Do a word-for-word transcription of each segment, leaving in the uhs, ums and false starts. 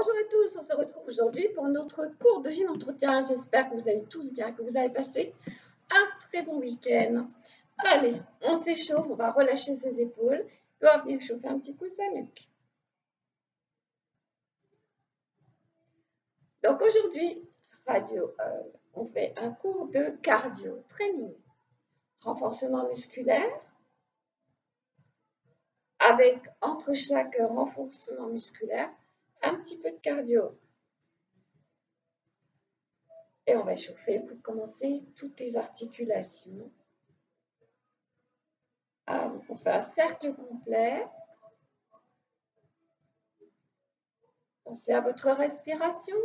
Bonjour à tous, on se retrouve aujourd'hui pour notre cours de gym entretien. J'espère que vous allez tous bien, que vous avez passé un très bon week-end. Allez, on s'échauffe, on va relâcher ses épaules, on va venir chauffer un petit coup sa nuque. Donc aujourd'hui, radio, euh, on fait un cours de cardio, training, renforcement musculaire, avec entre chaque renforcement musculaire, un petit peu de cardio. Et on va chauffer pour commencer toutes les articulations. Ah, on fait un cercle complet. Pensez à votre respiration,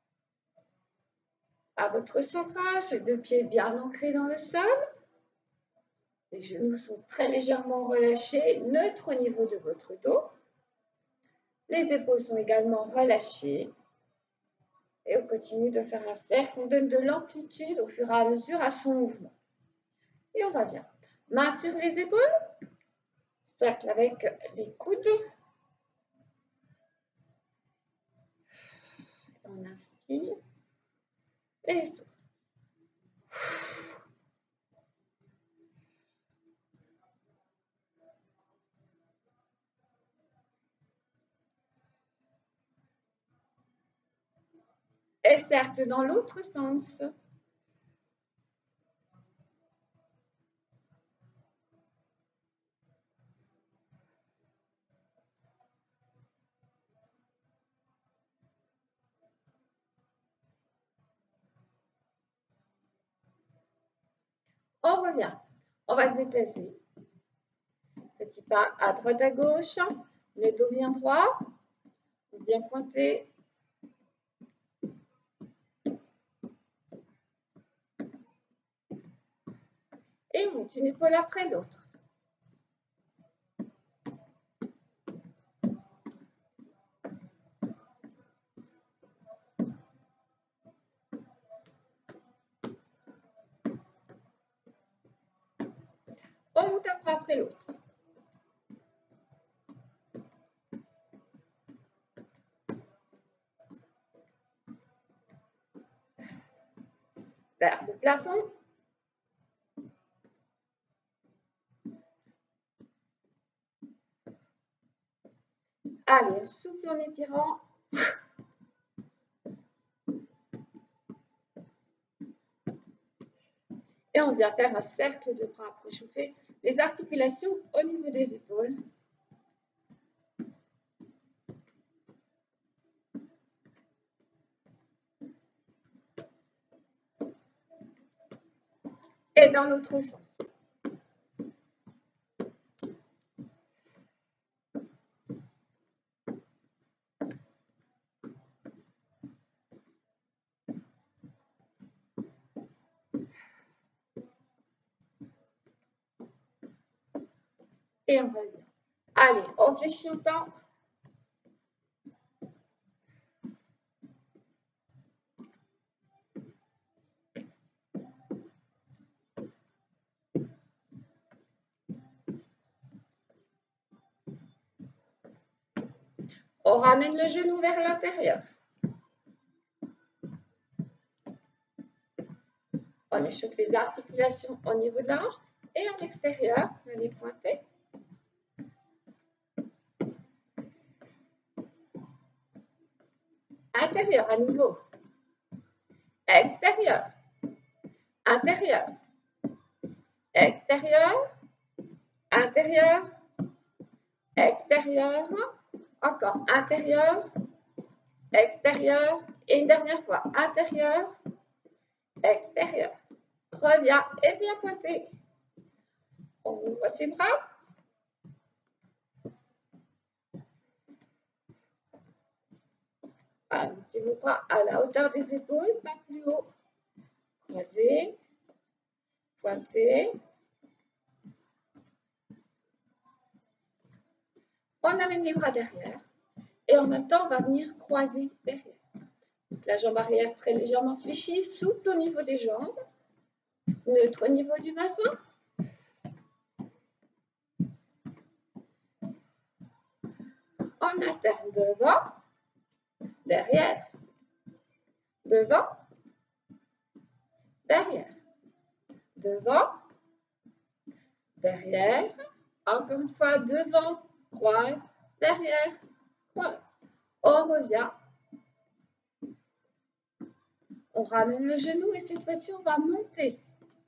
à votre centrage, les deux pieds bien ancrés dans le sol. Les genoux sont très légèrement relâchés, neutres au niveau de votre dos. Les épaules sont également relâchées. Et on continue de faire un cercle. On donne de l'amplitude au fur et à mesure à son mouvement. Et on revient. Main sur les épaules. Cercle avec les coudes. On inspire et souffle. Et cercle dans l'autre sens. On revient. On va se déplacer. Petit pas à droite à gauche. Le dos bien droit. Bien pointé. Et on monte une épaule après l'autre. On monte un bras après l'autre. Vers le plafond. Allez, on souffle en étirant. Et on vient faire un cercle de bras pour échauffer les articulations au niveau des épaules. Et dans l'autre sens. Et on revient. Allez, on fléchit autant. On ramène le genou vers l'intérieur. On échauffe les articulations au niveau de la hanche et en extérieur, on les pointer. Intérieur à nouveau. Extérieur. Intérieur. Extérieur. Intérieur. Extérieur. Encore intérieur. Extérieur. Et une dernière fois. Intérieur. Extérieur. Reviens et viens pointer. On ouvre ses bras. Mettez vos bras à la hauteur des épaules, pas plus haut. Croisez. Pointez. On amène les bras derrière. Et en même temps, on va venir croiser derrière. Donc, la jambe arrière très légèrement fléchie, souple au niveau des jambes. Neutre au niveau du bassin. On alterne devant, derrière, devant, derrière, devant, derrière, encore une fois, devant, croise, derrière, croise. On revient. On ramène le genou et cette fois-ci, on va monter.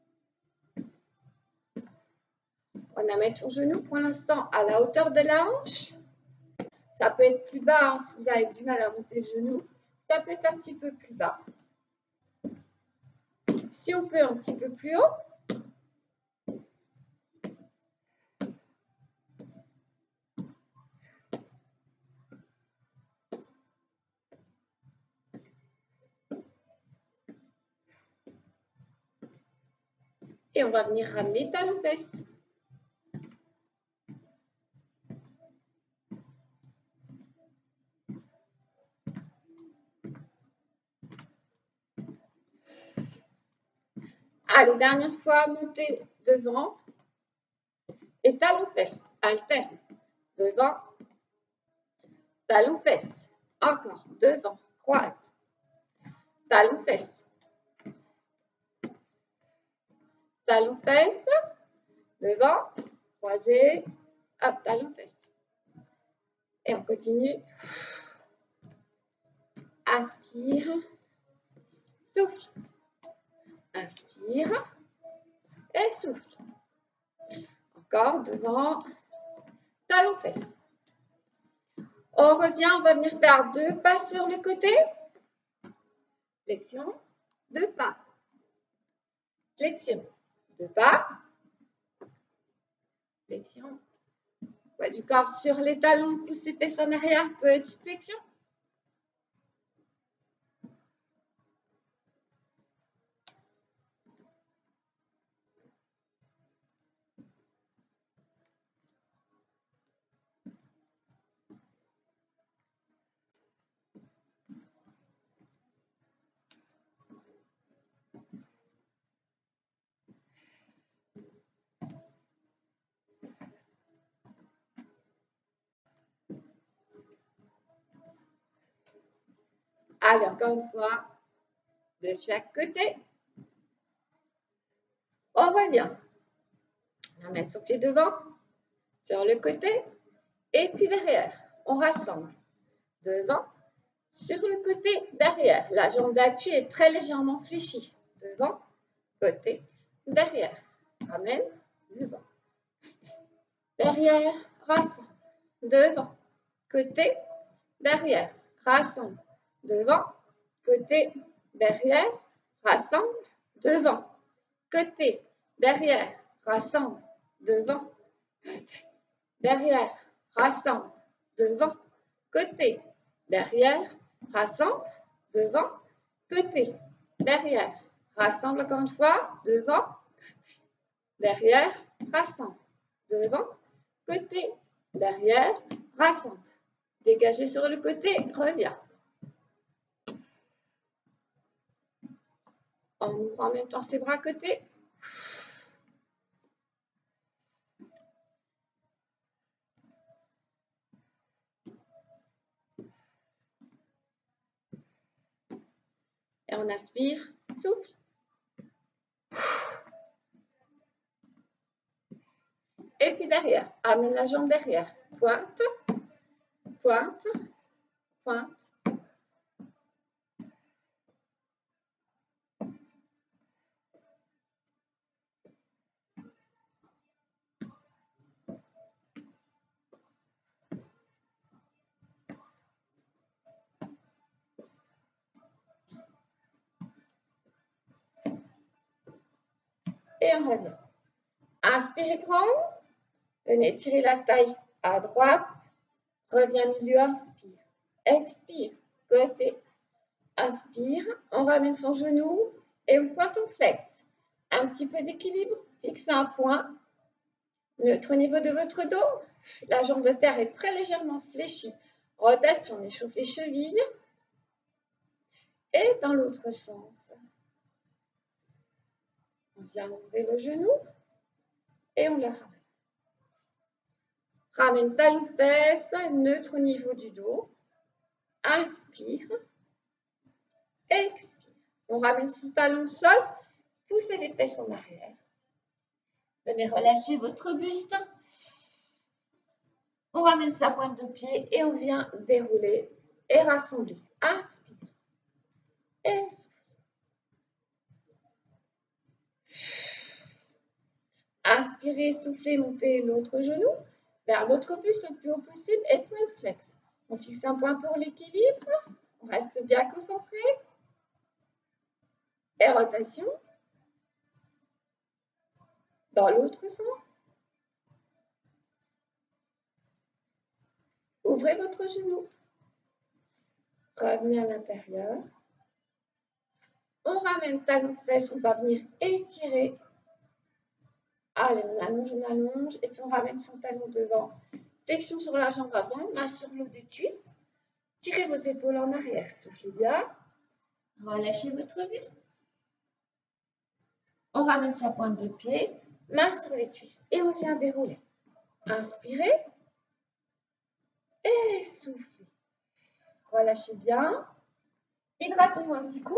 On va mettre son genou pour l'instant à la hauteur de la hanche. Ça peut être plus bas hein, si vous avez du mal à monter le genou. Ça peut être un petit peu plus bas. Si on peut un petit peu plus haut. Et on va venir ramener talons-fesses. Allez, dernière fois, montez devant et talons-fesses. Alterne. Devant, talons-fesses. Encore, devant, croise. Talons-fesses. Talons-fesses. Devant, croisé. Hop, talons-fesses. Et on continue. Inspire. Souffle. Inspire. Et souffle. Encore devant. Talons-fesses. On revient, on va venir faire deux pas sur le côté. Flexion, deux pas. Flexion, deux pas. Flexion. Poids du corps sur les talons, pouce et fesses en arrière, petite flexion. Allez, encore une fois, de chaque côté. On revient. On va mettre son pied devant, sur le côté, et puis derrière. On rassemble. Devant, sur le côté, derrière. La jambe d'appui est très légèrement fléchie. Devant, côté, derrière. Ramène, devant. Derrière, rassemble. Devant, côté, derrière. Rassemble. Devant, côté, derrière. Rassemble. Devant, côté, derrière. Rassemble. Devant, côté, derrière. Rassemble. Devant, côté, derrière. Rassemble. Devant, côté, derrière. Rassemble encore une fois. Devant, derrière. Rassemble. Devant, côté, derrière. Rassemble. Dégagez sur le côté. Reviens. On ouvre en même temps ses bras à côté. Et on aspire, souffle. Et puis derrière, amène la jambe derrière. Pointe, pointe, pointe. Et on revient. Inspirez grand. Venez tirer la taille à droite. Reviens milieu, inspire. Expire, côté. Inspire. On ramène son genou et on pointe, on flex. Un petit peu d'équilibre. Fixez un point. Neutre au niveau de votre dos. La jambe de terre est très légèrement fléchie. Rotation, on échauffe les chevilles. Et dans l'autre sens. On vient ouvrir le genou et on le ramène. Ramène talon-fesses, neutre au niveau du dos. Inspire. Expire. On ramène ses talons au sol. Poussez les fesses en arrière. Venez relâcher votre buste. On ramène sa pointe de pied et on vient dérouler et rassembler. Inspire. Expire. Inspirez, soufflez, montez l'autre genou vers l'autre buste le plus haut possible et point flex. On fixe un point pour l'équilibre. On reste bien concentré. Et rotation. Dans l'autre sens. Ouvrez votre genou. Revenez à l'intérieur. On ramène talon fesses. On va venir étirer. Allez, on allonge, on allonge. Et puis on ramène son talon devant. Flexion sur la jambe avant. Main sur l'eau des cuisses. Tirez vos épaules en arrière. Soufflez bien. Relâchez votre buste. On ramène sa pointe de pied. Main sur les cuisses. Et on vient dérouler. Inspirez. Et soufflez. Relâchez bien. Hydratez-vous un petit coup.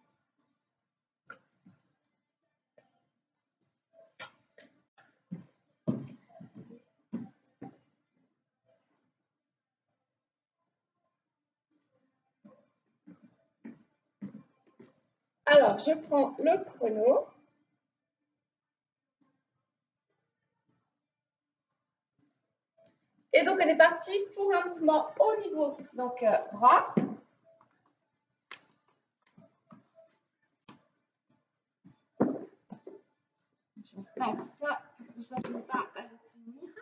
Alors, je prends le chrono. Et donc, on est parti pour un mouvement au niveau, donc euh, bras. Je place ça, je ne vais pas à le tenir.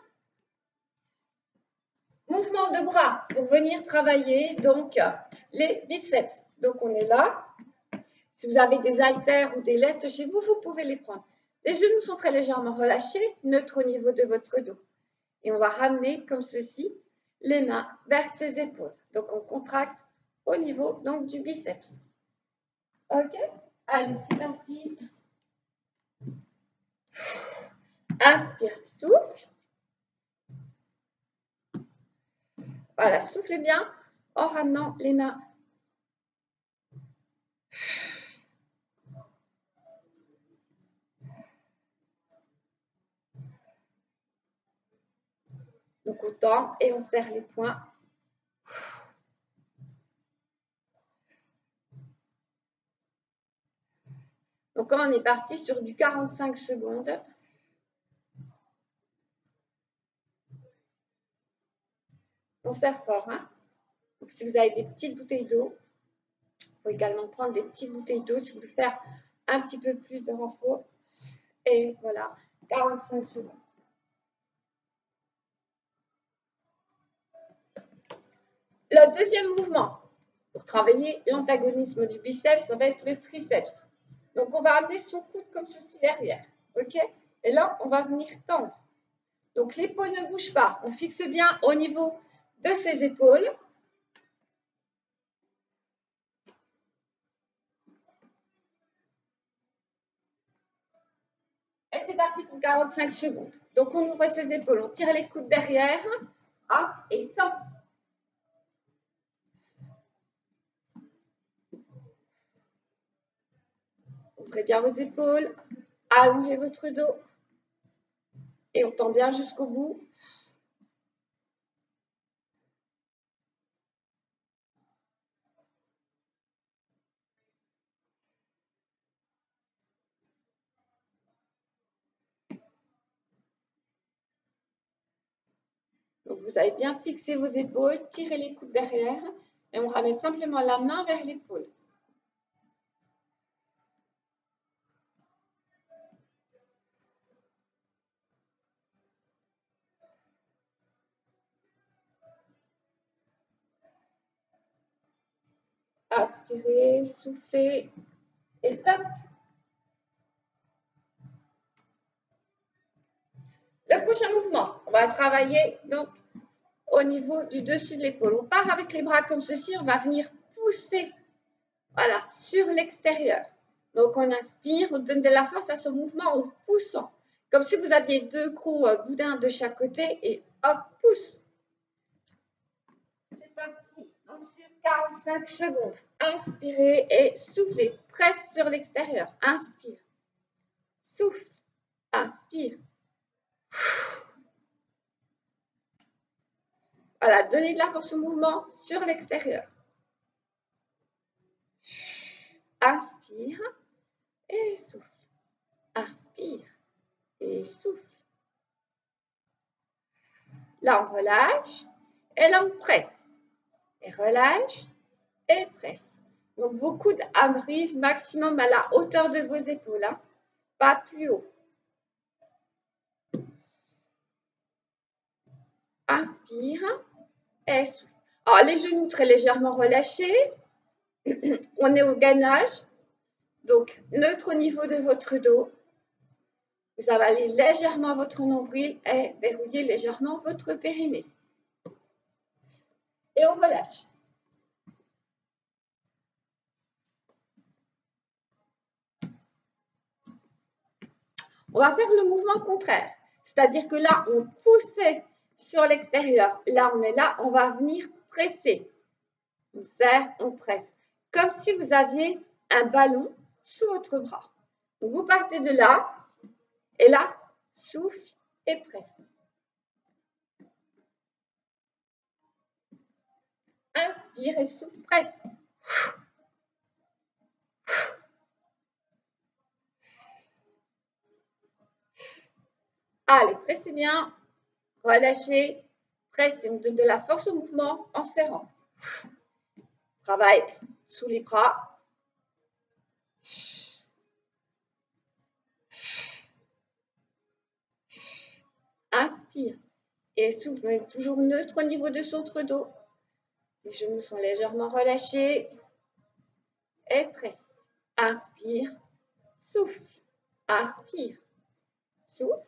Mouvement de bras pour venir travailler donc les biceps. Donc, on est là. Si vous avez des haltères ou des lestes chez vous, vous pouvez les prendre. Les genoux sont très légèrement relâchés, neutre au niveau de votre dos. Et on va ramener comme ceci les mains vers ses épaules. Donc, on contracte au niveau donc, du biceps. OK? Allez, c'est parti. Inspire, souffle. Voilà, soufflez bien en ramenant les mains. Donc, on tend et on serre les poings. Donc, on est parti sur du quarante-cinq secondes. On serre fort. Hein? Donc, si vous avez des petites bouteilles d'eau, il faut également prendre des petites bouteilles d'eau si vous voulez faire un petit peu plus de renfort. Et voilà, quarante-cinq secondes. Le deuxième mouvement, pour travailler l'antagonisme du biceps, ça va être le triceps. Donc, on va amener son coude comme ceci derrière. OK? Et là, on va venir tendre. Donc, l'épaule ne bouge pas. On fixe bien au niveau de ses épaules. Et c'est parti pour quarante-cinq secondes. Donc, on ouvre ses épaules, on tire les coudes derrière. Hop, et tend. Ouvrez bien vos épaules. Allongez votre dos. Et on tend bien jusqu'au bout. Donc, vous avez bien fixé vos épaules, tirez les coudes derrière et on ramène simplement la main vers l'épaule. Inspirez, soufflez et top. Le prochain mouvement, on va travailler donc au niveau du dessus de l'épaule. On part avec les bras comme ceci, on va venir pousser, voilà, sur l'extérieur. Donc on inspire, on donne de la force à ce mouvement en poussant, comme si vous aviez deux gros boudins de chaque côté et hop, pousse. C'est parti. Donc sur quatre. cinq secondes. Inspirez et soufflez. Presse sur l'extérieur. Inspire. Souffle. Inspire. Voilà, donnez de la force au mouvement sur l'extérieur. Inspire et souffle. Inspire et souffle. Là, on relâche et là, on presse. Et relâche et presse. Donc, vos coudes arrivent maximum à la hauteur de vos épaules, hein, pas plus haut. Inspire et souffle. Alors, les genoux très légèrement relâchés. On est au gainage. Donc, neutre au niveau de votre dos. Vous avalez légèrement votre nombril et verrouillez légèrement votre périnée. Et on relâche. On va faire le mouvement contraire. C'est-à-dire que là, on poussait sur l'extérieur. Là, on est là, on va venir presser. On serre, on presse. Comme si vous aviez un ballon sous votre bras. Donc, vous partez de là, et là, souffle et presse. Inspire et souffle, presse. Allez, pressez bien, relâchez, pressez, on donne de la force au mouvement en serrant. Travail sous les bras. Inspire et souffle, on est toujours neutre au niveau de centre dos. Les genoux sont légèrement relâchés et presse. Inspire, souffle, inspire, souffle.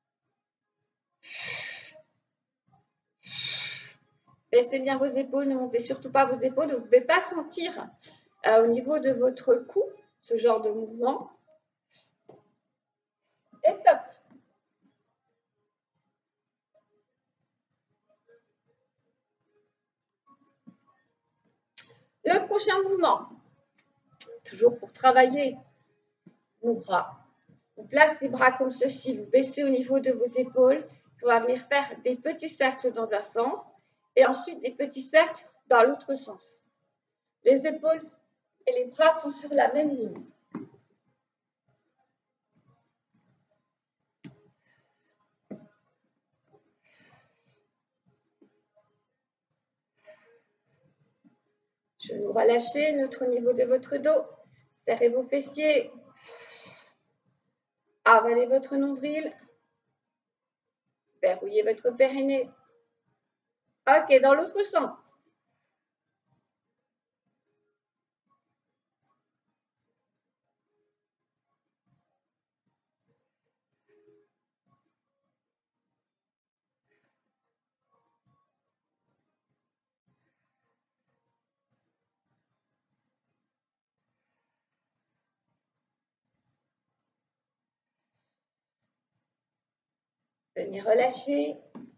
Baissez bien vos épaules, ne montez surtout pas vos épaules. Vous ne pouvez pas sentir euh, au niveau de votre cou ce genre de mouvement. Et top. Le prochain mouvement, toujours pour travailler nos bras. On place les bras comme ceci, vous baissez au niveau de vos épaules. On va venir faire des petits cercles dans un sens et ensuite des petits cercles dans l'autre sens. Les épaules et les bras sont sur la même ligne. Genoux relâchés, neutre au niveau de votre dos. Serrez vos fessiers. Avalez votre nombril. Verrouillez votre périnée. Ok, dans l'autre sens. Venez relâcher.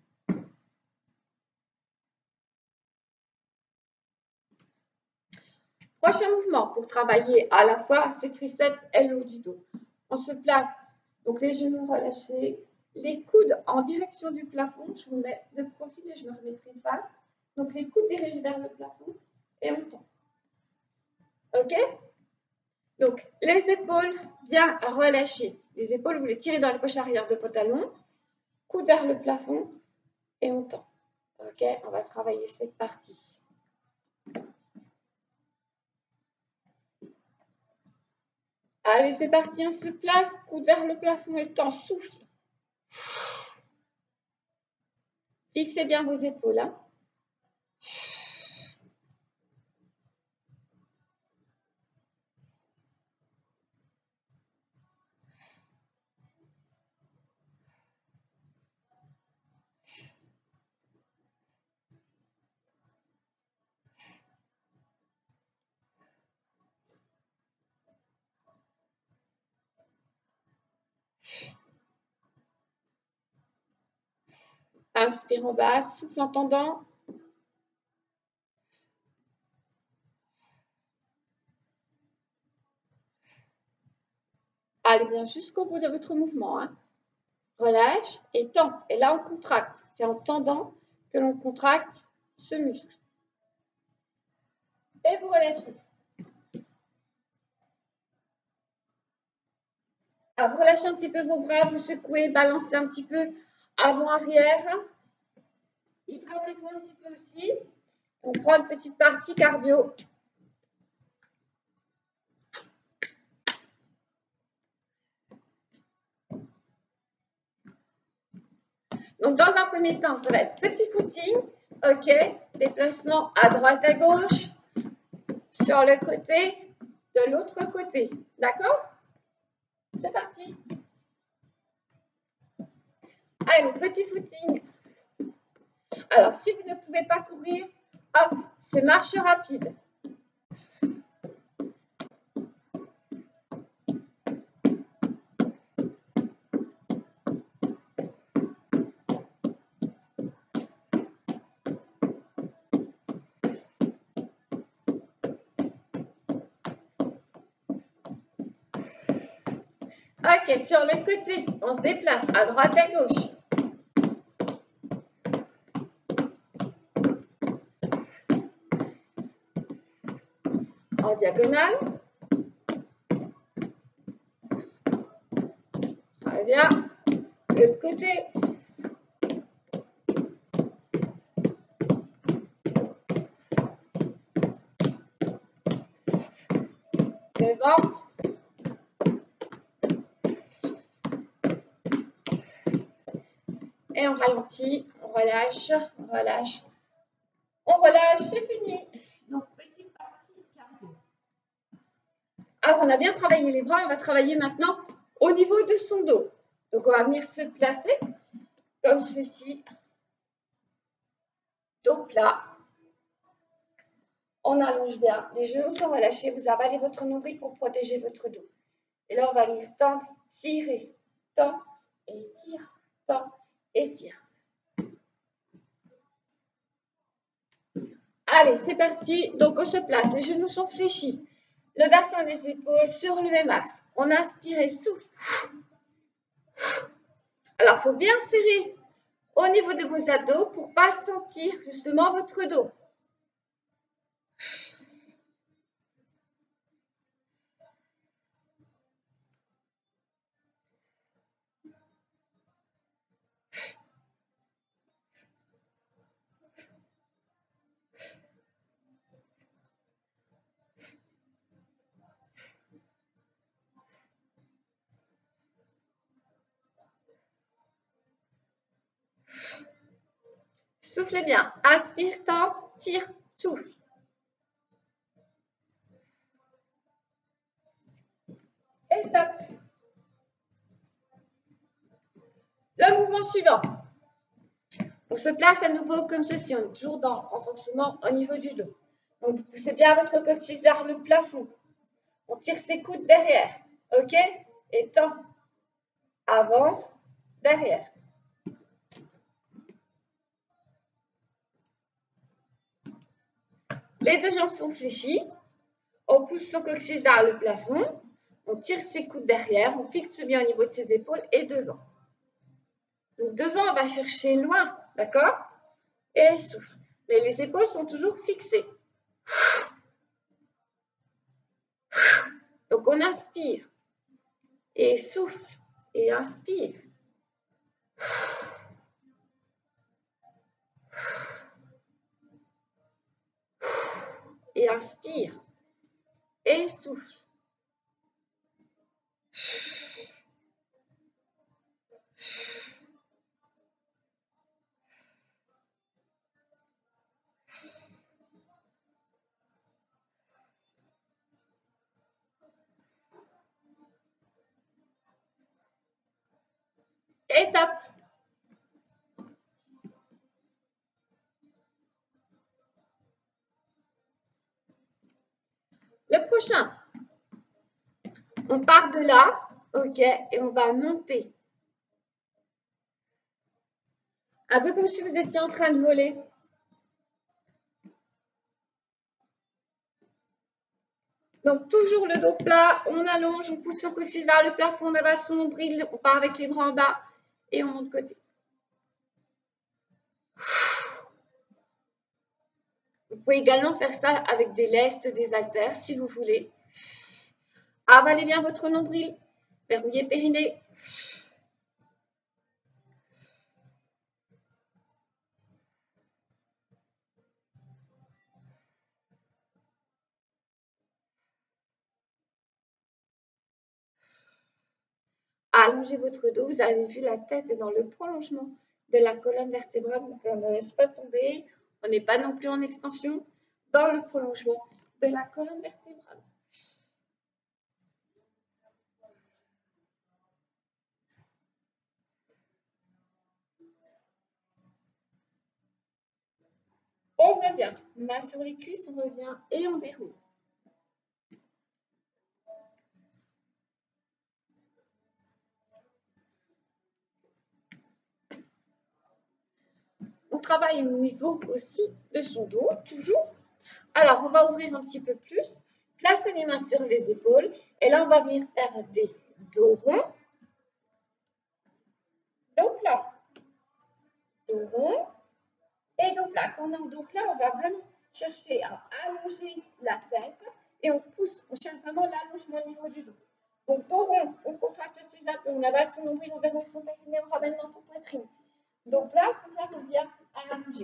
Prochain mouvement pour travailler à la fois ces triceps et le haut du dos. On se place, donc les genoux relâchés, les coudes en direction du plafond. Je vous mets de profil et je me remettrai face. Donc les coudes dirigés vers le plafond et on tend. Ok? Donc les épaules bien relâchées. Les épaules, vous les tirez dans les poches arrière de pantalon. Coude vers le plafond et on tend. Ok? On va travailler cette partie. Allez, c'est parti, on se place, coude vers le plafond et tend, souffle. Fixez bien vos épaules. Hein. Inspire en bas, souffle en tendant. Allez bien jusqu'au bout de votre mouvement. Hein. Relâche et tend. Et là, on contracte. C'est en tendant que l'on contracte ce muscle. Et vous relâchez. Alors, vous relâchez un petit peu vos bras, vous secouez, balancez un petit peu avant-arrière. Hydratez-vous un petit peu aussi. On prend une petite partie cardio. Donc, dans un premier temps, ça va être petit footing. OK. Déplacement à droite, à gauche. Sur le côté, de l'autre côté. D'accord? C'est parti. Allez, petit footing. Alors, si vous ne pouvez pas courir, hop, c'est marche rapide. Ok, sur le côté, on se déplace à droite, à gauche. En diagonale. Reviens. De l'autre côté. Devant. Et on ralentit, on relâche, on relâche. On relâche, c'est fini. Donc, petite partie cardio. Alors, on a bien travaillé les bras, on va travailler maintenant au niveau de son dos. Donc, on va venir se placer comme ceci. Dos plat. On allonge bien, les genoux sont relâchés, vous avalez votre nombril pour protéger votre dos. Et là, on va venir tendre, tirer, tendre, et tire, tendre, et tire. Allez, c'est parti. Donc, on se place, les genoux sont fléchis. Le bassin des épaules sur le même axe. On inspire et souffle. Alors, il faut bien serrer au niveau de vos abdos pour ne pas sentir justement votre dos. Soufflez bien. Inspire, tend, tire, souffle. Et top. Le mouvement suivant. On se place à nouveau comme ceci. On est toujours dans le renforcement au niveau du dos. Donc, vous poussez bien votre coccyx vers le plafond. On tire ses coudes derrière. OK? Et tend. Avant, derrière. Les deux jambes sont fléchies. On pousse son coccyx vers le plafond. On tire ses coudes derrière. On fixe bien au niveau de ses épaules et devant. Donc devant, on va chercher loin. D'accord? Et souffle. Mais les épaules sont toujours fixées. Donc on inspire. Et souffle. Et inspire. Et inspire. Et souffle. Et top. Le prochain. On part de là, ok, et on va monter. Un peu comme si vous étiez en train de voler. Donc, toujours le dos plat, on allonge, on pousse son coccyx vers le plafond, on avale son nombril, on part avec les bras en bas et on monte côté. Vous pouvez également faire ça avec des lestes, des haltères si vous voulez. Avalez bien votre nombril, verrouillez périnée. Allongez votre dos, vous avez vu la tête est dans le prolongement de la colonne vertébrale, donc on ne laisse pas tomber, on n'est pas non plus en extension, dans le prolongement de la colonne vertébrale. On revient, main sur les cuisses, on revient et on déroule. On travaille au niveau aussi de son dos, toujours. Alors, on va ouvrir un petit peu plus, placer les mains sur les épaules, et là, on va venir faire des dos ronds, dos plat, dos rond, et dos plat. Quand on est en dos plat, on va vraiment chercher à allonger la tête, et on pousse, on cherche vraiment l'allongement au niveau du dos. Donc, dos rond, on contracte ses abdos, on avale son nombril, on verrouille son périnée, on ramène dans ton poitrine. Dos plat, comme ça, on vient à allonger.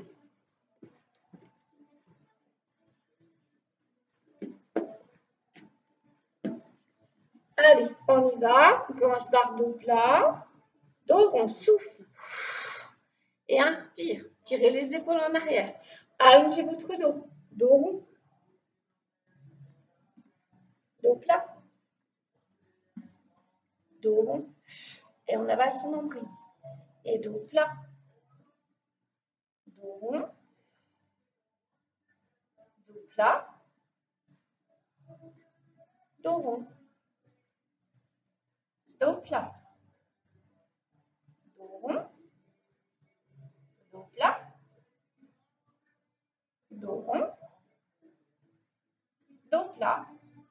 Allez, on y va. On commence par dos plat. Dos rond, souffle. Et inspire. Tirez les épaules en arrière. Allongez votre dos. Dos rond. Dos plat. Dos rond. Et on avale son nombril. Et dos plat. Dos rond. Dos plat. Dos rond. Dos plat. Dos rond. Dos plat. Dos rond. Dos plat.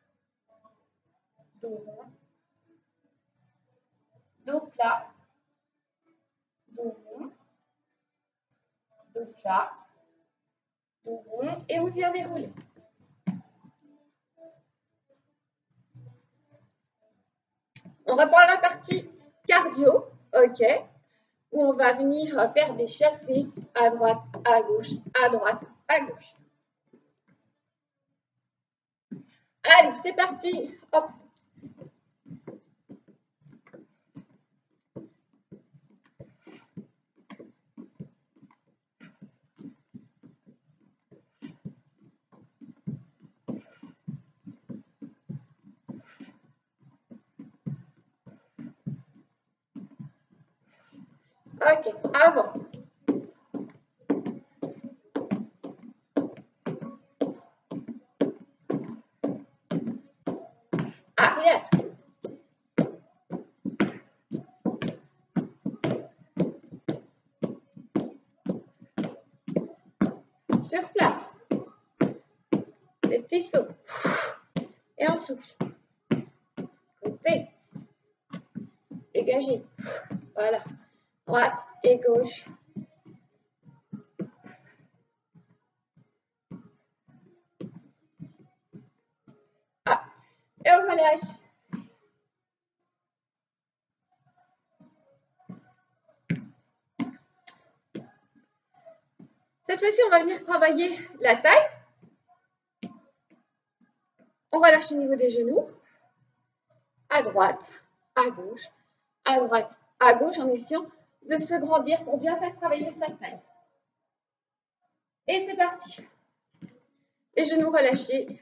Dos rond. Dos plat. Dos rond. Dos plat. Dos rond. Et on vient dérouler. On reprend la partie cardio, ok, où on va venir faire des chassés à droite, à gauche, à droite, à gauche. Allez, c'est parti. Hop. Ok, avant. Arrière. Sur place. Les petits sauts. Et un souffle. Côté. Dégagez. Voilà. Droite et gauche. Ah. Et on relâche. Cette fois-ci, on va venir travailler la taille. On relâche au niveau des genoux. À droite, à gauche, à droite, à gauche, en essayant de se grandir pour bien faire travailler sa taille. Et c'est parti. Les genoux relâchés.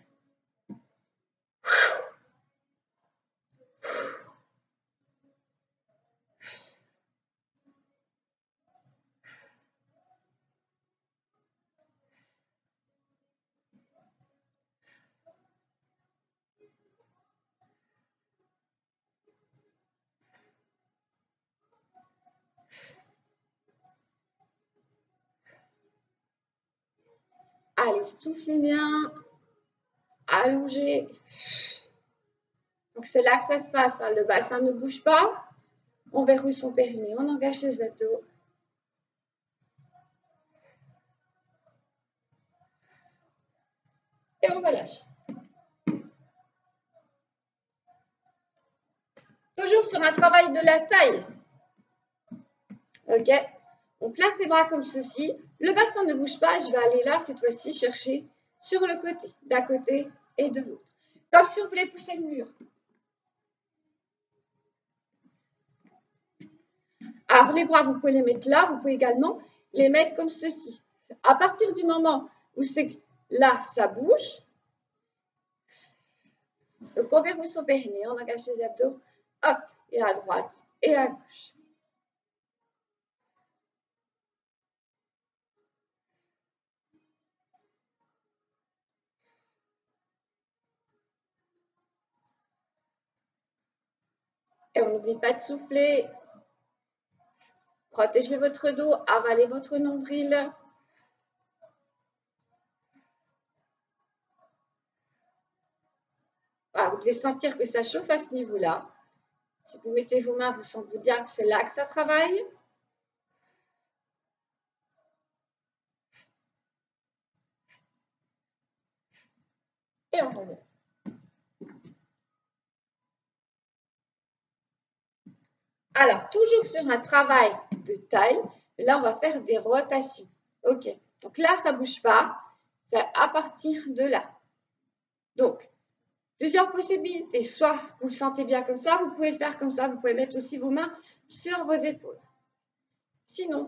Allez, soufflez bien. allongez. Donc c'est là que ça se passe, hein. Le bassin ne bouge pas, on verrouille son périnée, on engage les abdos. Et on relâche. Toujours sur un travail de la taille. Ok, on place les bras comme ceci. Le bassin ne bouge pas, je vais aller là, cette fois-ci, chercher sur le côté, d'un côté et de l'autre. Comme si on voulait pousser le mur. Alors, les bras, vous pouvez les mettre là, vous pouvez également les mettre comme ceci. À partir du moment où c'est là, ça bouge, donc on verrouille son périnée, on engage les abdos, hop, et à droite et à gauche. Et on n'oublie pas de souffler. Protégez votre dos, avalez votre nombril. Voilà, vous devez sentir que ça chauffe à ce niveau-là. Si vous mettez vos mains, vous sentez bien que c'est là que ça travaille. Et on revient. Alors, toujours sur un travail de taille, là, on va faire des rotations. OK. Donc là, ça ne bouge pas. C'est à partir de là. Donc, plusieurs possibilités. Soit vous le sentez bien comme ça, vous pouvez le faire comme ça. Vous pouvez mettre aussi vos mains sur vos épaules. Sinon,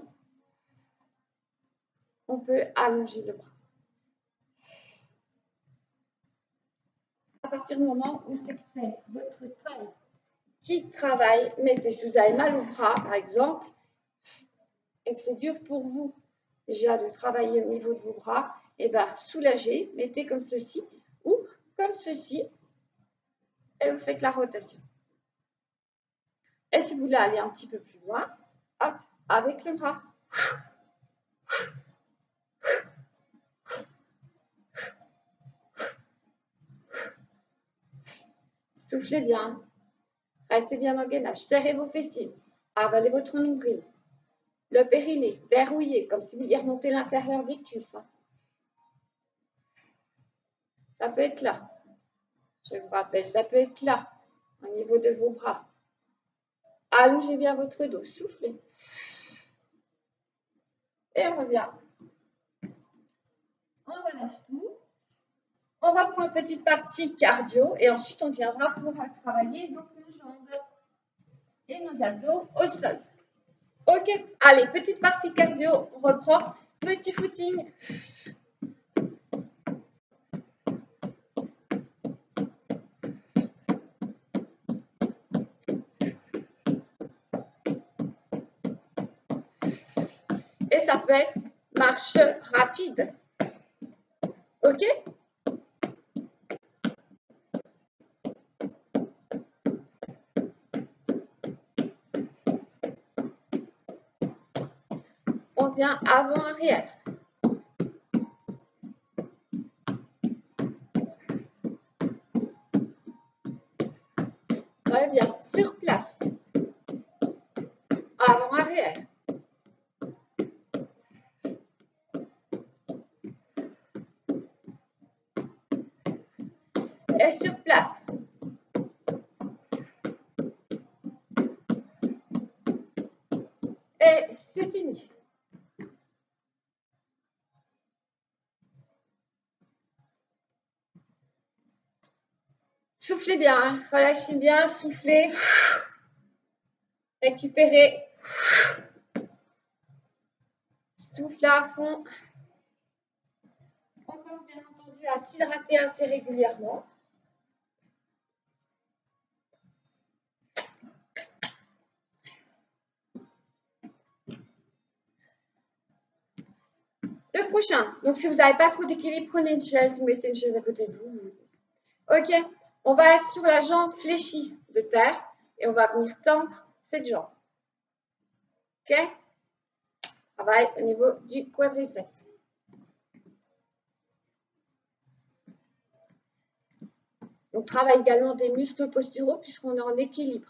on peut allonger le bras. À partir du moment où c'est votre taille qui travaille, mettez, si vous avez mal au bras, par exemple, et que c'est dur pour vous déjà de travailler au niveau de vos bras, et bien soulagez, mettez comme ceci ou comme ceci et vous faites la rotation. Et si vous voulez aller un petit peu plus loin, hop, avec le bras. Soufflez bien, restez bien en gainage, serrez vos fessiers, avalez votre nombril, le périnée, verrouillez, comme si vous vouliez remonter l'intérieur des cuisses. Hein. Ça peut être là. Je vous rappelle, ça peut être là, au niveau de vos bras. Allongez bien votre dos, soufflez. Et on revient. On relâche tout. On reprend une petite partie cardio et ensuite on viendra pour travailler donc nos jambes et nos abdos au sol. Ok, allez, petite partie cardio, on reprend. Petit footing. Et ça peut être marche rapide. Ok? On vient avant-arrière. Revient sur place. Avant-arrière. Et sur place. Et c'est fini. Soufflez bien, hein. Relâchez bien, soufflez. Récupérez. Soufflez à fond. On pense bien entendu à s'hydrater assez régulièrement. Le prochain, donc si vous n'avez pas trop d'équilibre, prenez une chaise, vous mettez une chaise à côté de vous. Ok, on va être sur la jambe fléchie de terre et on va venir tendre cette jambe. Ok, travail au niveau du quadriceps. On travaille également des muscles posturaux puisqu'on est en équilibre.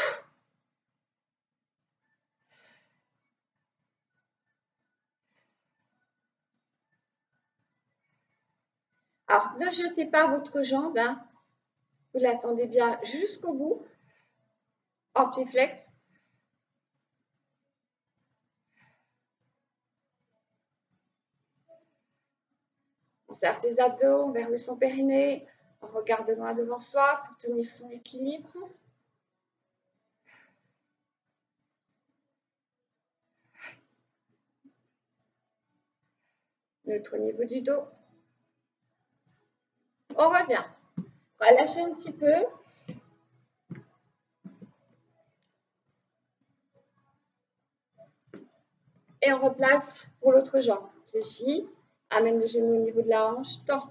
Alors, ne jetez pas votre jambe, hein. Vous l'attendez bien jusqu'au bout, en pied flex. On serre ses abdos, on verrouille son périnée, on regarde loin devant soi pour tenir son équilibre. Neutre au niveau du dos. On revient. Relâchez un petit peu. Et on replace pour l'autre jambe. Fléchis, amène le genou au niveau de la hanche, tends.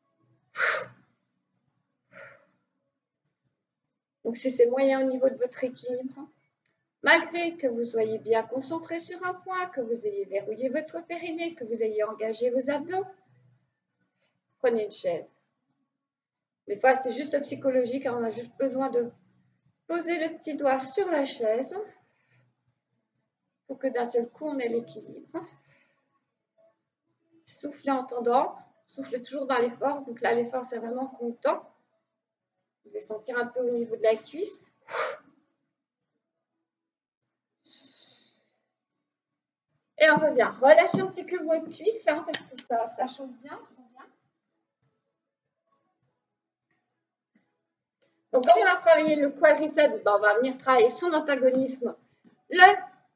Donc, si c'est moyen au niveau de votre équilibre, malgré que vous soyez bien concentré sur un point, que vous ayez verrouillé votre périnée, que vous ayez engagé vos abdos, prenez une chaise. Des fois, c'est juste psychologique, on a juste besoin de poser le petit doigt sur la chaise pour que d'un seul coup, on ait l'équilibre. Soufflez en tendant, soufflez toujours dans l'effort. Donc là, l'effort, c'est vraiment comptant. Vous allez sentir un peu au niveau de la cuisse. Et on revient. Relâchez un petit peu vos cuisses, hein, parce que ça, ça chauffe bien, on sent bien. Donc, quand on a travaillé le quadriceps, ben, on va venir travailler son antagonisme, le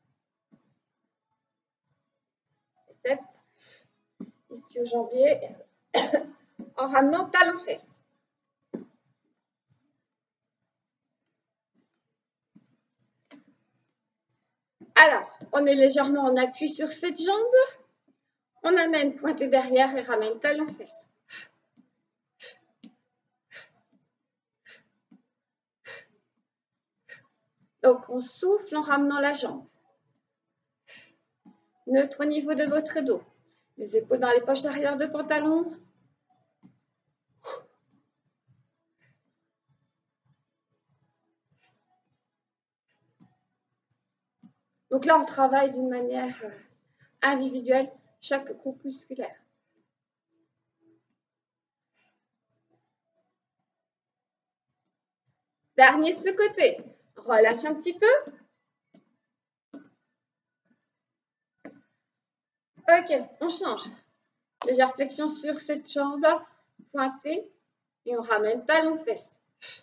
biceps, ischio-jambier, en ramenant talon-fesse. Alors, on est légèrement en appui sur cette jambe. On amène pointé derrière et ramène talon-fesse. Donc, on souffle en ramenant la jambe. Neutre au niveau de votre dos. Les épaules dans les poches arrière de pantalon. Donc là, on travaille d'une manière individuelle chaque groupe musculaire. Dernier de ce côté. Relâche un petit peu. Ok, on change. Légère flexion sur cette jambe pointée et on ramène talon-fesse.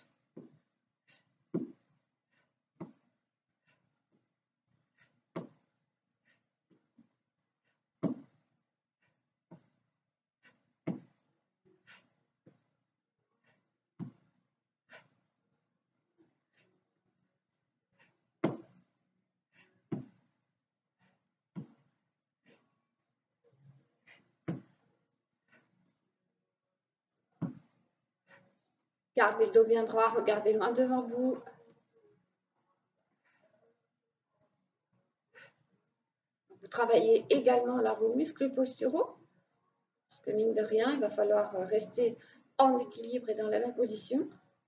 Gardez le dos bien droit, regardez loin devant vous. Vous travaillez également là vos muscles posturaux, parce que mine de rien, il va falloir rester en équilibre et dans la même position.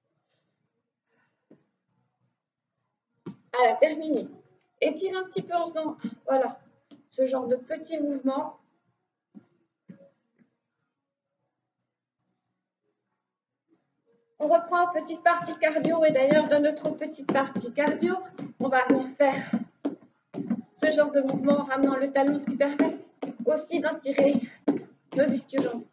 Voilà, terminé. Étire un petit peu en faisant, voilà, ce genre de petits mouvements. On reprend petite partie cardio et d'ailleurs dans notre petite partie cardio, on va venir faire ce genre de mouvement en ramenant le talon, ce qui permet aussi d'en tirer nos ischio-jambiers.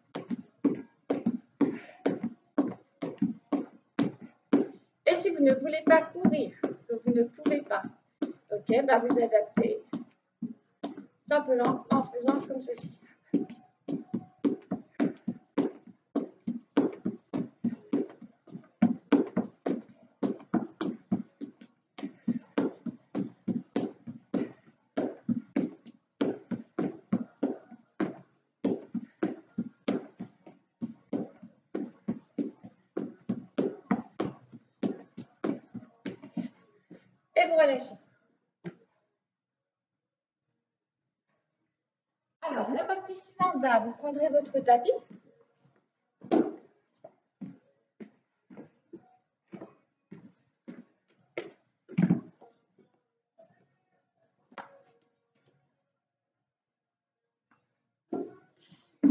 Et si vous ne voulez pas courir, que vous ne pouvez pas, ok, bah vous adaptez simplement en faisant comme ceci. Et vous relâchez. Alors, la partie suivante, bah, vous prendrez votre tapis.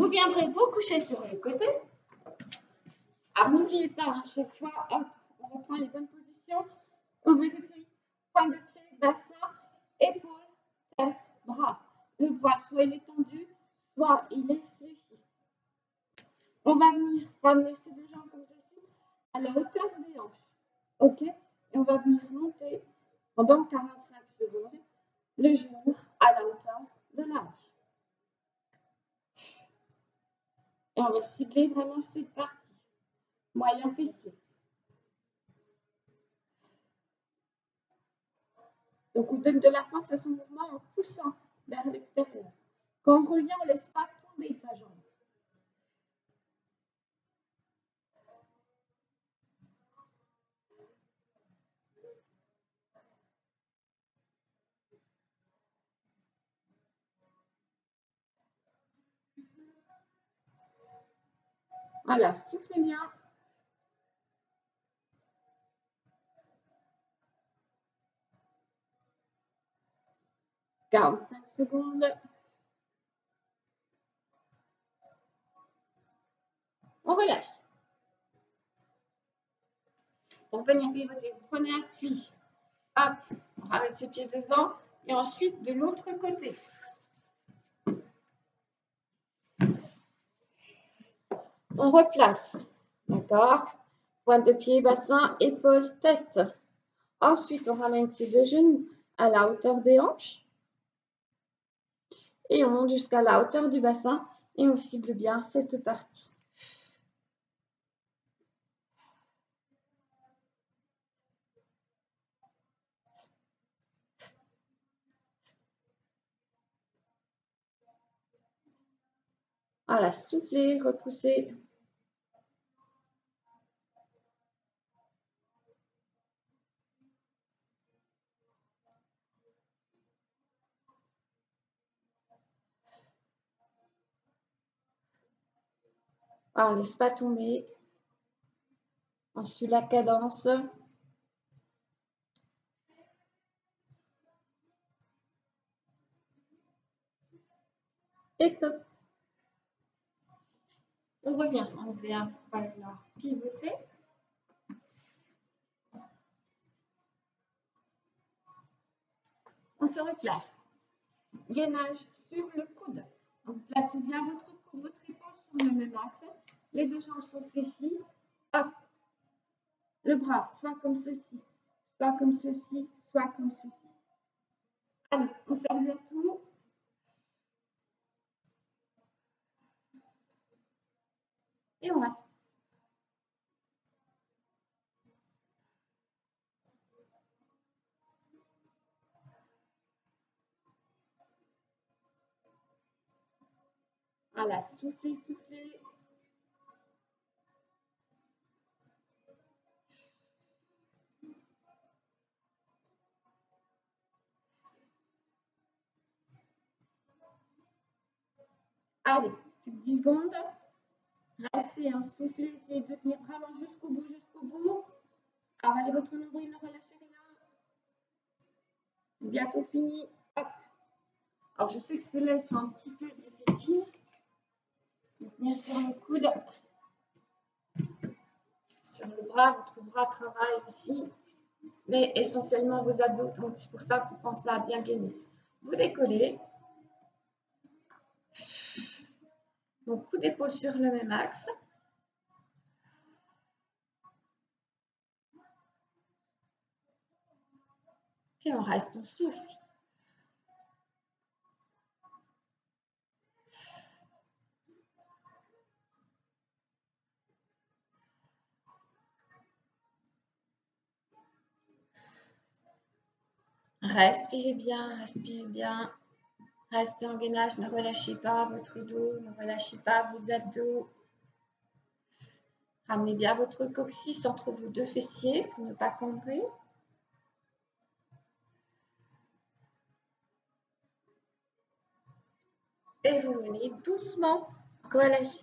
Vous viendrez vous coucher sur le côté. Alors, n'oubliez pas, à chaque fois, hop, on reprend les bonnes positions. On vérifie point de pied, bassin, épaules, tête, bras. Le bras, soit il est tendu, soit il est fléchi. On va venir ramener ces deux jambes comme ceci à la hauteur des hanches. OK? Et on va venir monter pendant quarante-cinq secondes le genou à la hauteur de la hanche. Et on va cibler vraiment cette partie, moyen fessier. Donc, on donne de la force à son mouvement en poussant vers l'extérieur. Quand on revient, on ne laisse pas tomber sa jambe. Voilà, soufflez bien. quarante-cinq secondes. On relâche. Pour venir pivoter, vous prenez appui. Hop, on ramène ses pieds devant. Et ensuite, de l'autre côté. On replace. D'accord? Pointe de pied, bassin, épaules, tête. Ensuite, on ramène ses deux genoux à la hauteur des hanches. Et on monte jusqu'à la hauteur du bassin. Et on cible bien cette partie. Voilà, soufflez, repoussez. Alors, on ne laisse pas tomber. On suit la cadence. Et top. On revient. On vient voilà, pivoter. On se replace. Gainage sur le coude. Donc, placez bien votre coude, votre épaule sur le même axe. Les deux jambes sont fléchies. Hop. Le bras, soit comme ceci, soit comme ceci, soit comme ceci. Allez, on serre bien tout. Et on reste. Voilà, soufflez, soufflez. Allez, dix secondes. Restez, hein, soufflez, essayez de tenir vraiment jusqu'au bout, jusqu'au bout. Avalez votre nombril, ne relâchez rien. Bientôt fini. Hop. Alors, je sais que ceux-là sont un petit peu difficiles. De tenir sur le coude. Sur le bras, votre bras travaille aussi. Mais essentiellement vos abdos. Donc, c'est pour ça qu'il faut penser à bien gainer. Vous décollez. Donc, coup d'épaule sur le même axe. Et on reste, on souffle. Respirez bien, respirez bien. Restez en gainage, ne relâchez pas votre dos, ne relâchez pas vos abdos. Ramenez bien votre coccyx entre vos deux fessiers pour ne pas cambrer. Et vous venez doucement relâcher.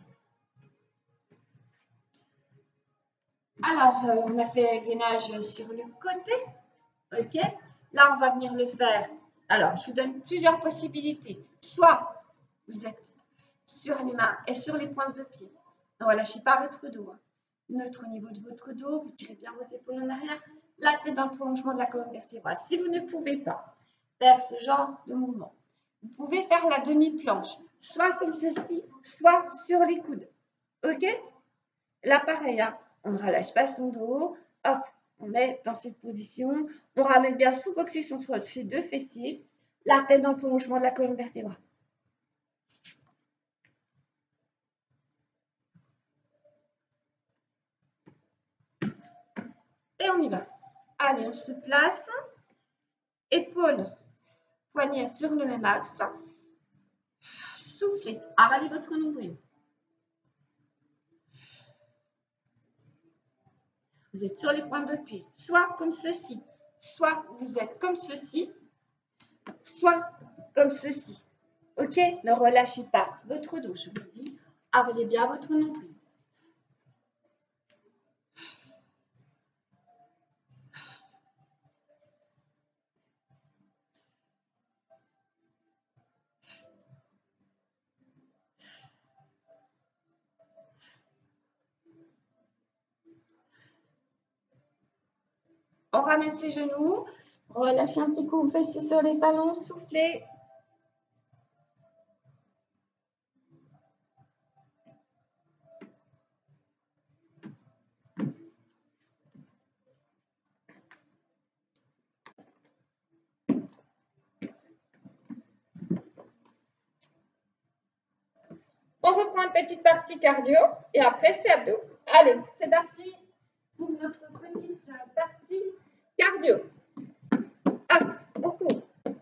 Alors, euh, on a fait gainage sur le côté. OK? Là, on va venir le faire. Alors, je vous donne plusieurs possibilités. Soit vous êtes sur les mains et sur les pointes de pied. Ne relâchez pas votre dos. Hein. Neutre au niveau de votre dos, vous tirez bien vos épaules en arrière, la tête dans le prolongement de la colonne vertébrale. Si vous ne pouvez pas faire ce genre de mouvement, vous pouvez faire la demi-planche, soit comme ceci, soit sur les coudes. Ok? Là, pareil, hein, on ne relâche pas son dos. Hop, on est dans cette position. On ramène bien sous coxation sur ses deux fessiers, la tête dans le prolongement de la colonne vertébrale. Et on y va. Allez, on se place. Épaules, poignets sur le même axe. Soufflez, avalez votre nombril. Vous êtes sur les pointes de pied, soit comme ceci, soit vous êtes comme ceci, soit comme ceci. Ok? Ne relâchez pas votre dos, je vous dis, avalez bien votre nombril. On ramène ses genoux, relâchez un petit coup, vous fessiez sur les talons, soufflez. On reprend une petite partie cardio et après c'est abdos. Allez, c'est parti pour notre petite partie cardio. Hop, on court.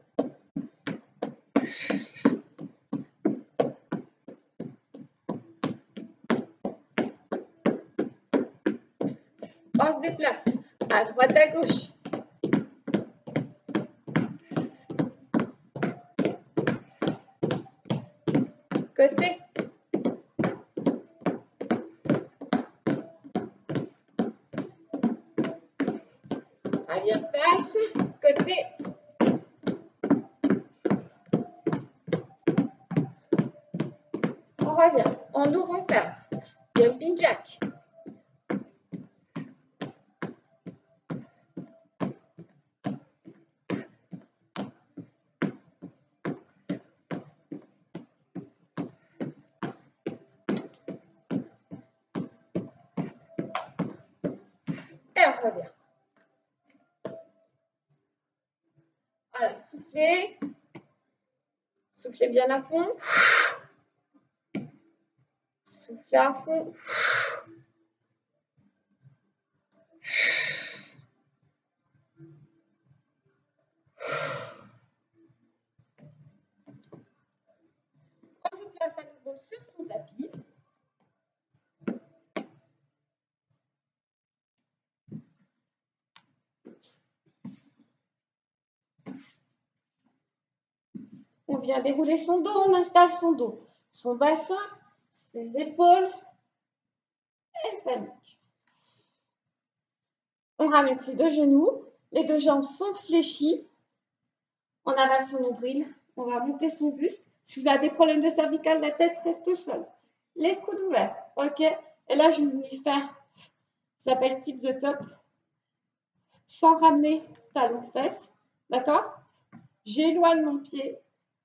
On se déplace à droite, à gauche. Côté. Arrière passe, côté. On revient, on ouvre, on ferme. Jumping jack. Et on revient. Allez, soufflez. Soufflez bien à fond. Soufflez à fond. On se place à nouveau sur son tapis. On vient dérouler son dos, on installe son dos, son bassin, ses épaules et sa nuque. On ramène ses deux genoux, les deux jambes sont fléchies. On avale son nombril, on va monter son buste. Si vous avez des problèmes de cervicale, la tête reste au sol. Les coudes ouverts, ok? Et là, je vais vous faire, ça s'appelle type de top, sans ramener talon fesse, d'accord? J'éloigne mon pied.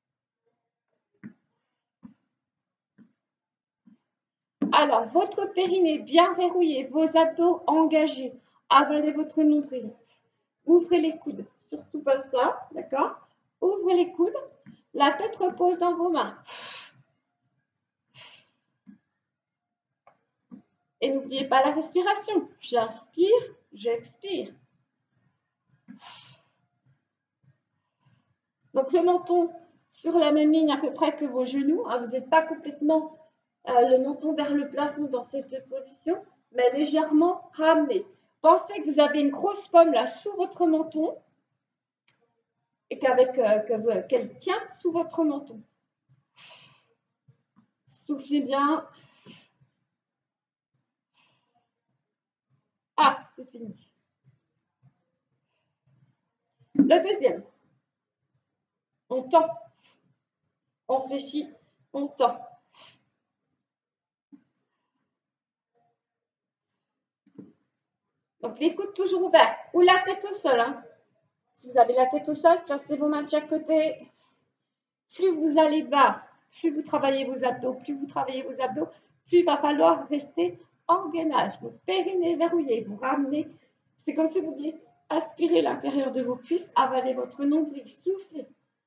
Alors, votre périnée bien verrouillé, vos abdos engagés. Avalez votre nombril. Ouvrez les coudes. Surtout pas ça, d'accord? Ouvrez les coudes. La tête repose dans vos mains. Et n'oubliez pas la respiration. J'inspire, j'expire. Donc, le menton sur la même ligne à peu près que vos genoux. Hein, vous n'êtes pas complètement euh, le menton vers le plafond dans cette position, mais légèrement ramené. Pensez que vous avez une grosse pomme là sous votre menton et qu'avec euh, que, qu'elle tient sous votre menton. Soufflez bien. Ah, c'est fini. Le deuxième. On tend. On fléchit, on tend. Donc, les coudes toujours ouverts ou la tête au sol. Hein. Si vous avez la tête au sol, placez vos mains de chaque côté. Plus vous allez bas, plus vous travaillez vos abdos, plus vous travaillez vos abdos, plus il va falloir rester en gainage. Donc, périnée verrouillé, vous ramenez. C'est comme si vous vouliez aspirer l'intérieur de vos cuisses, avaler votre nombril, soufflez.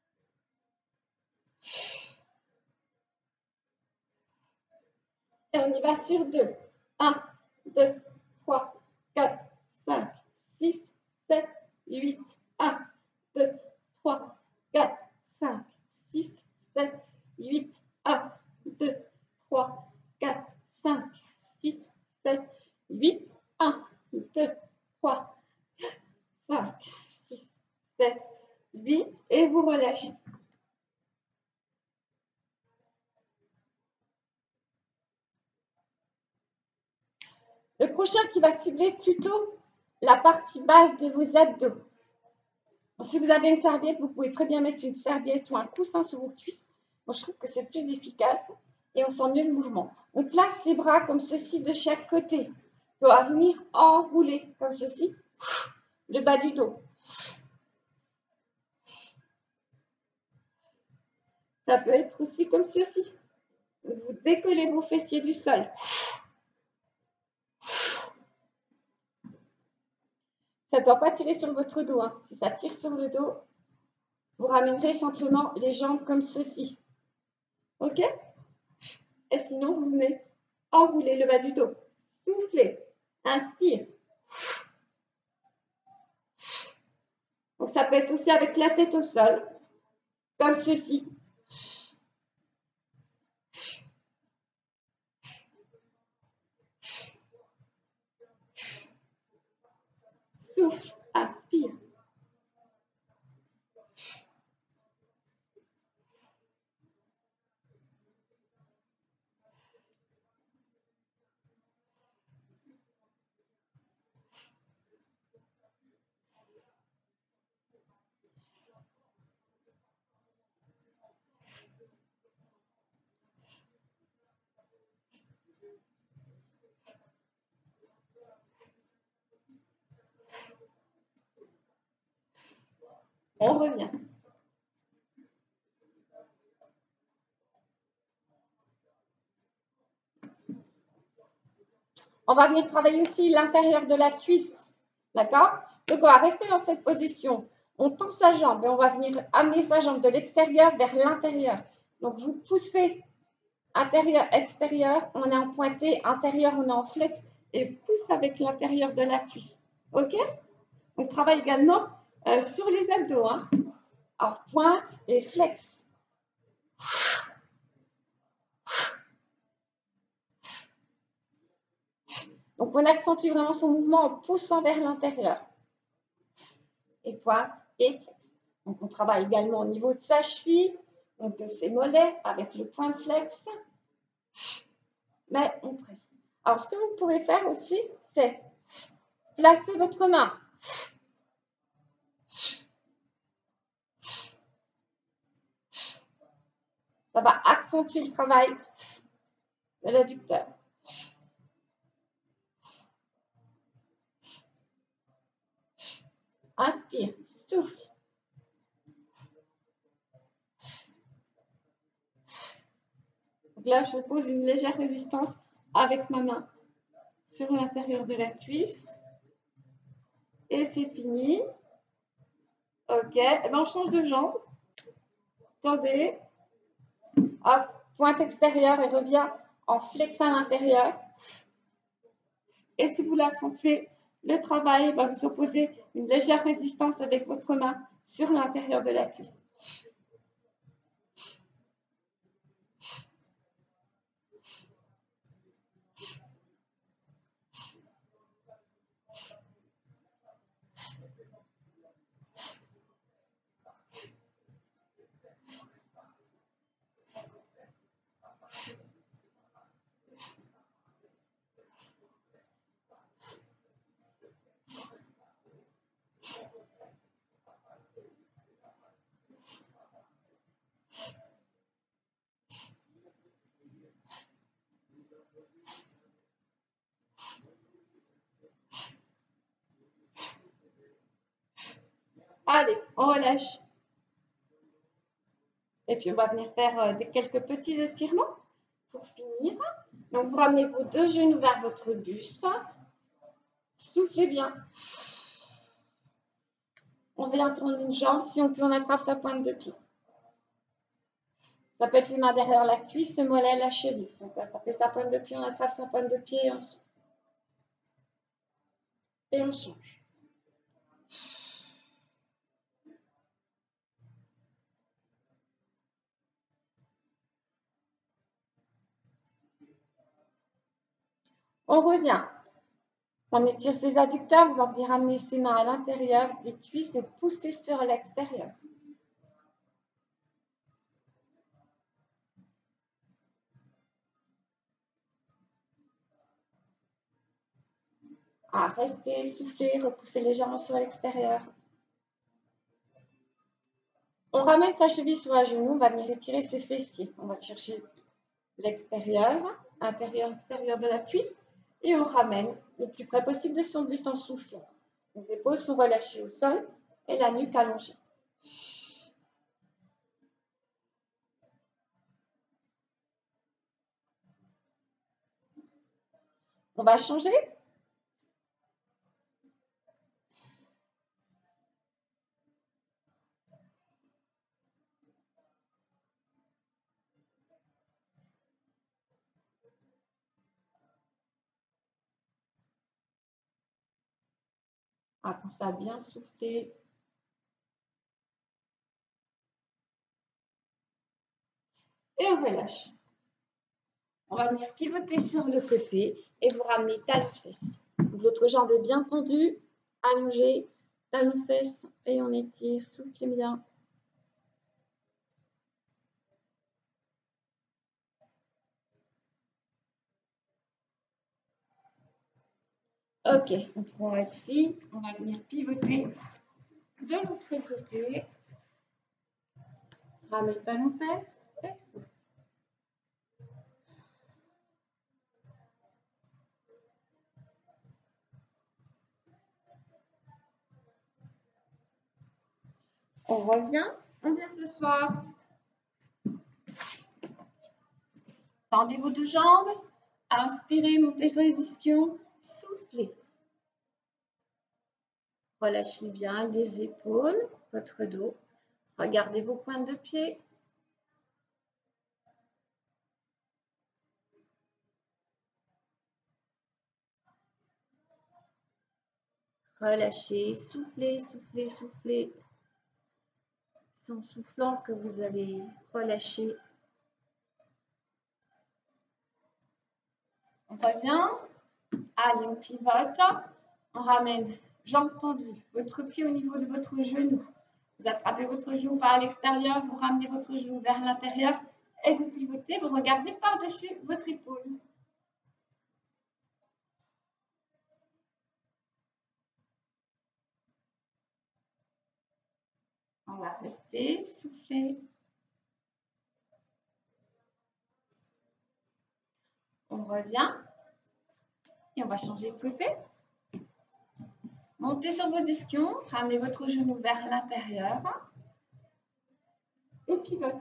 Et on y va sur deux. un, deux, trois, quatre, cinq, six, sept, huit. un, deux, trois, quatre, cinq, six, sept, huit. un, deux, trois, quatre, cinq, six, sept, huit. un, deux, trois, cinq, six, sept, huit. Et vous relâchez. Le prochain qui va cibler plutôt la partie basse de vos abdos. Bon, si vous avez une serviette, vous pouvez très bien mettre une serviette ou un coussin sur vos cuisses. Moi, je trouve que c'est plus efficace et on sent mieux le mouvement. On place les bras comme ceci de chaque côté. On va venir enrouler comme ceci le bas du dos. Ça peut être aussi comme ceci. Vous décollez vos fessiers du sol. Ça ne doit pas tirer sur votre dos. Hein. Si ça tire sur le dos, vous ramènerez simplement les jambes comme ceci. OK? Et sinon, vous venez enrouler le bas du dos. Soufflez. Inspire. Donc, ça peut être aussi avec la tête au sol, comme ceci. Souffle. Inspire. On revient. On va venir travailler aussi l'intérieur de la cuisse. D'accord? Donc, on va rester dans cette position. On tend sa jambe et on va venir amener sa jambe de l'extérieur vers l'intérieur. Donc, vous poussez intérieur, extérieur. On est en pointé. Intérieur, on est en flex. Et pousse avec l'intérieur de la cuisse. OK? On travaille également euh, sur les abdos. Hein? Alors, pointe et flex. Donc, on accentue vraiment son mouvement en poussant vers l'intérieur. Et pointe et flex. Donc, on travaille également au niveau de sa cheville, donc de ses mollets avec le point de flex. Mais on presse. Alors, ce que vous pouvez faire aussi, c'est placer votre main. Ça va accentuer le travail de l'adducteur. Inspire, souffle. Donc là, je pose une légère résistance avec ma main sur l'intérieur de la cuisse. Et c'est fini. OK. Et bien, on change de jambe. Tendez. Hop, pointe extérieure et revient en flex à l'intérieur. Et si vous voulez accentuer le travail, ben vous opposez une légère résistance avec votre main sur l'intérieur de la cuisse. Allez, on relâche. Et puis, on va venir faire euh, des, quelques petits étirements pour finir. Donc, vous ramenez vos deux genoux vers votre buste. Soufflez bien. On vient tourner une jambe. Si on peut, on attrape sa pointe de pied. Ça peut être les mains derrière la cuisse, le mollet, la cheville. Si on peut attraper sa pointe de pied, on attrape sa pointe de pied et on souffle. Et on change. On revient. On étire ses adducteurs, on va venir ramener ses mains à l'intérieur des cuisses et pousser sur l'extérieur. Ah, restez, soufflez, repoussez légèrement sur l'extérieur. On ramène sa cheville sur un genou, on va venir étirer ses fessiers. On va chercher l'extérieur, intérieur, extérieur de la cuisse et on ramène le plus près possible de son buste en soufflant. Les épaules sont relâchées au sol et la nuque allongée. On va changer. Ah, quand ça a bien soufflé. Et on relâche. On va venir pivoter sur le côté et vous ramener talon-fesse. L'autre jambe est bien tendue, allongée, talon-fesse et on étire, soufflez bien. Ok, on prend appui, on va venir pivoter de l'autre côté. Ramène talon-fesse et souffle. On revient, on vient s'asseoir. Tendez vos deux jambes, inspirez, montez sur les ischions, soufflez. Relâchez bien les épaules, votre dos. Regardez vos pointes de pied. Relâchez, soufflez, soufflez, soufflez. C'est en soufflant que vous allez relâcher. On revient. Allez, on pivote. On ramène jambes tendues, votre pied au niveau de votre genou. Vous attrapez votre genou par l'extérieur, vous ramenez votre genou vers l'intérieur et vous pivotez, vous regardez par-dessus votre épaule. On va rester, souffler. On revient et on va changer de côté. Montez sur vos ischions, ramenez votre genou vers l'intérieur et pivote.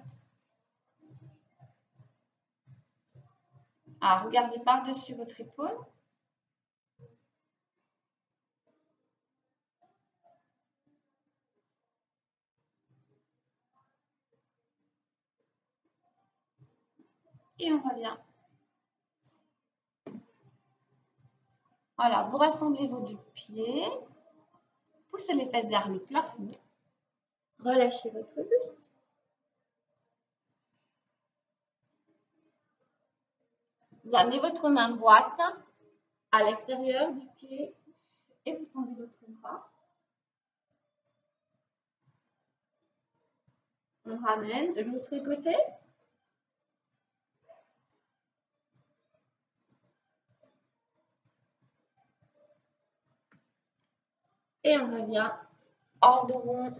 Alors, regardez par-dessus votre épaule. Et on revient. Voilà, vous rassemblez vos deux pieds. Poussez les fesses vers le plafond. Relâchez votre buste. Vous amenez votre main droite à l'extérieur du pied et vous tendez votre bras. On ramène de l'autre côté. Et on revient en dos rond.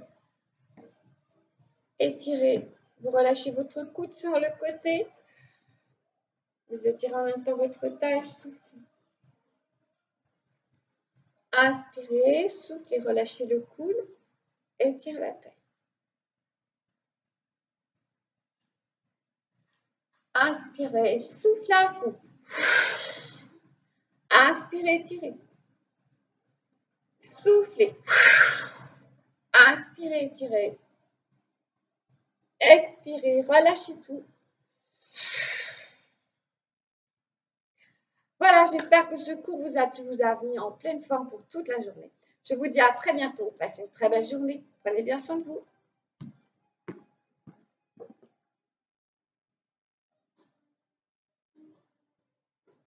Étirez. Vous relâchez votre coude sur le côté. Vous étirez en même temps votre taille. Soufflez. Inspirez, soufflez, relâchez le coude. étire la taille. Inspirez, soufflez à fond. Inspirez, étirez. Soufflez. Inspirez, étirez. Expirez, relâchez tout. Voilà, j'espère que ce cours vous a plu, vous a mis en pleine forme pour toute la journée. Je vous dis à très bientôt. Passez une très belle journée. Prenez bien soin de vous.